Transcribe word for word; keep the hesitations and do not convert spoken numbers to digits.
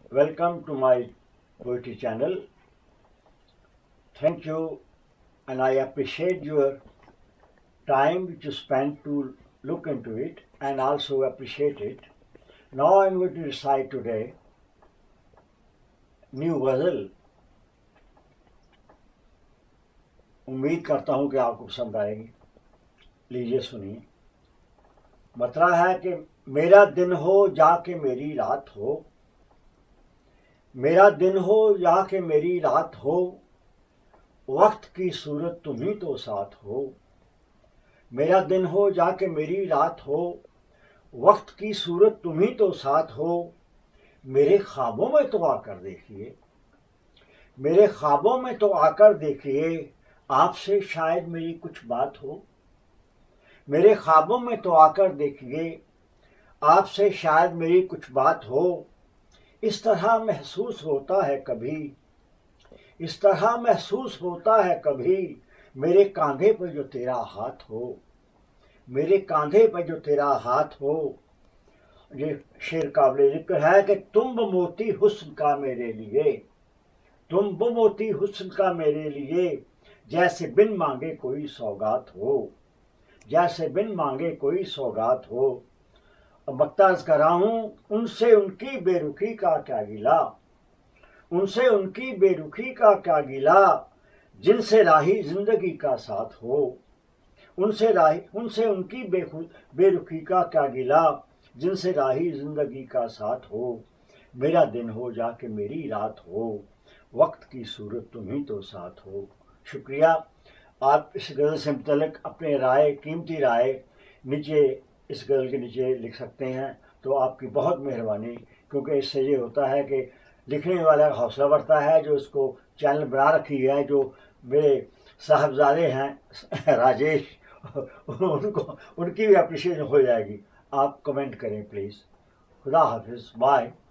Welcome to my poetry channel. Thank you, and I appreciate your time which you spent to look into it and also appreciate it. Now I'm going to recite today new ghazal. उम्मीद करता हूँ कि आपको पसंद आएगी. लीजिए सुनिए. मतला है कि मेरा दिन हो जाके मेरी रात हो, मेरा दिन हो जाके मेरी रात हो, वक्त की सूरत तुम ही तो साथ हो. मेरा दिन हो जाके मेरी रात हो, वक्त की सूरत तुम ही तो साथ हो. मेरे ख्वाबों में तो आकर देखिए, मेरे ख्वाबों में तो आकर देखिए, आपसे शायद मेरी कुछ बात हो. मेरे ख्वाबों में तो आकर देखिए, आपसे शायद मेरी कुछ बात हो. इस तरह महसूस होता है कभी, इस तरह महसूस होता है कभी, मेरे कांधे पर जो तेरा हाथ हो, मेरे कांधे पर जो तेरा हाथ हो. ये शेर काबिल जिक्र है कि तुम मोती हुस्न का मेरे लिए, तुम मोती हुस्न का मेरे लिए, जैसे बिन मांगे कोई सौगात हो, जैसे बिन मांगे कोई सौगात हो. मक्ताज कर रहा हूँ, उनसे उनकी बेरुखी का क्या गिला, उनसे उनकी बेरुखी का क्या गिला, जिनसे राही जिंदगी का साथ हो. उनसे राही उनसे उनकी बेरुखी का क्या गिला, जिनसे राही जिंदगी का साथ हो. मेरा दिन हो जाके मेरी रात हो, वक्त की सूरत तुम ही तो साथ हो. शुक्रिया. आप इस गज़ल से मुतल्लिक़ अपने राय, कीमती राय नीचे इस गज़ल के नीचे लिख सकते हैं. तो आपकी बहुत मेहरबानी, क्योंकि इससे ये होता है कि लिखने वाला का हौसला बढ़ता है. जो इसको चैनल बना रखी है, जो मेरे साहबजादे हैं राजेश, उनको उनकी भी अप्रिशिएशन हो जाएगी. आप कमेंट करें प्लीज़. खुदा हाफिज़. बाय.